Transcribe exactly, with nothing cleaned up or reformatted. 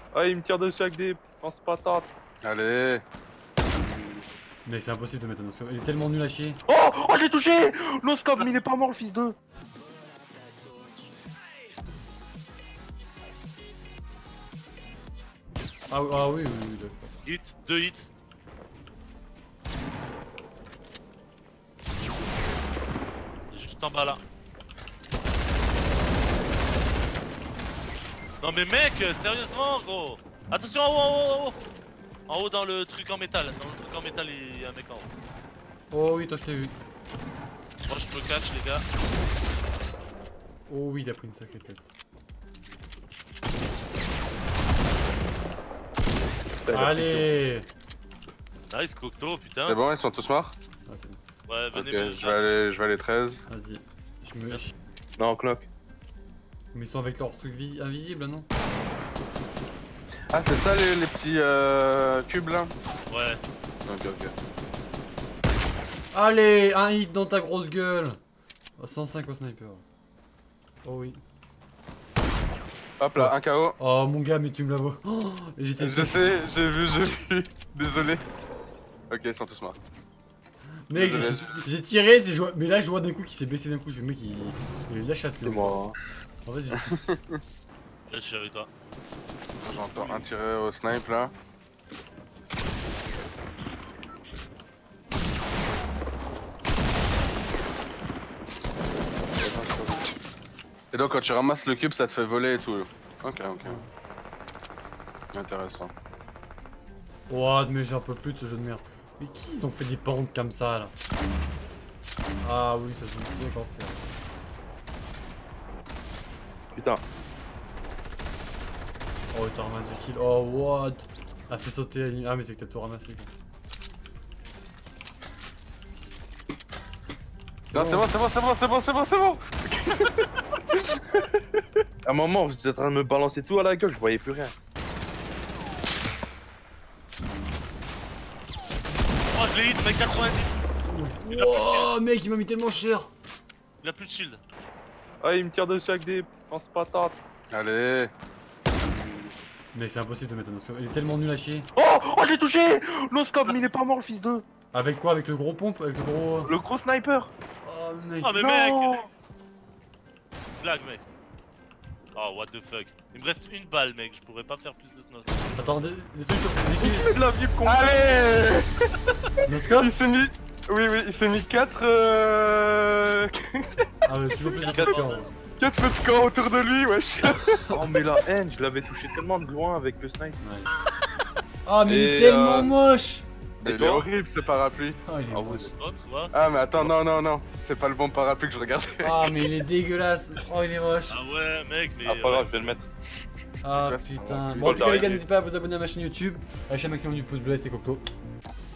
Ah, il me tire dessus avec des pense-patates. Allez. Mais c'est impossible de mettre un noscope. Il est tellement nul à chier. Oh, oh, j'ai touché. Noscope, mais il est pas mort, le fils de. Ah, ah oui, oui, oui, d'accord. Hit, deux hits. Juste en bas là. Non mais mec, sérieusement gros. Attention en haut, en haut, en haut. En haut dans le truc en métal. Dans le truc en métal, il y a un mec en haut. Oh oui, toi je t'ai vu. Moi je peux catch les gars. Oh oui, il a pris une sacrée tête. Allez. Nice Cocteau, putain. C'est bon, ils sont tous morts? Ah, c'est bon. Ouais, venez Ok, me je vais aller, je vais aller treize. Vas-y. Je me... Non, cloque. Mais ils sont avec leur truc visi invisible, non? Ah, c'est ça les, les petits euh, cubes là? Ouais. Ok, ok. Allez, un hit dans ta grosse gueule. Oh, cent cinq au sniper. Oh oui. Hop là, un K O. Oh mon gars, mais tu me l'as vu. Oh, j'étais... Je sais, j'ai vu, j'ai vu. Désolé. Ok, ils sont tous morts. Mec, Désolé. j'ai tiré, je vois- mais là je vois d'un coup qu'il s'est baissé d'un coup. Je fais, mec, il, il lâche à C'est moi. Oh, vas-y. Là je suis avec toi. J'entends un tirer au snipe là. Et donc quand tu ramasses le cube, ça te fait voler et tout. Ok, ok. Intéressant. Oh, mais j'en peux plus de ce jeu de merde. Mais qui ils ont fait des pentes comme ça là? Ah oui, ça se bien quand c'est. Putain. Oh, ça ramasse du kill. Oh, what? A fait sauter la ligne. Ah, mais c'est que t'as tout ramassé quoi. Non, c'est bon, c'est bon, c'est bon, c'est bon, c'est bon, c'est bon. À un moment, vous étiez en train de me balancer tout à la gueule, je voyais plus rien. Oh, je l'ai hit, mec, quatre-vingt-dix. Il a plus de Oh, shield. mec, il m'a mis tellement cher. Il a plus de shield. Ah, il me tire dessus avec des pense-patates. Allez. Mais c'est impossible de mettre un noscope. Il est tellement nul à chier. Oh, oh, j'ai touché. Noscope, mais il est pas mort, le fils de. Avec quoi? Avec le gros pompe? Avec le gros. Le gros sniper. Oh, mec. Oh mais Non. mec. Blague mec. Oh what the fuck. Il me reste une balle mec, je pourrais pas faire plus de snow. Attends, des, des trucs sur. Des Il fait de la vip con. Allez. Noscope? Il s'est mis. Oui, oui, il s'est mis quatre euh... Ah, mais toujours plus de quatre cœurs. quatre feux de camp autour de lui, wesh. Oh, mais la haine, je l'avais touché tellement de loin avec le snipe. Ouais. Ah, mais il est Et, tellement euh, moche. Il est toi horrible ce parapluie. Ah, il est Ah, moche. Autre va. Ah, mais attends, non, non, non. C'est pas le bon parapluie que je regardais. Ah, mais il est dégueulasse. Oh, il est moche. Ah ouais mec mais. Ah, pas grave, je vais le mettre. Ah quoi, ce putain. parapluie? Bon, en tout cas, les gars, D'arrêter. n'hésitez pas à vous abonner à ma chaîne YouTube. Lâchez un maximum du pouce bleu, c'était Cocteau.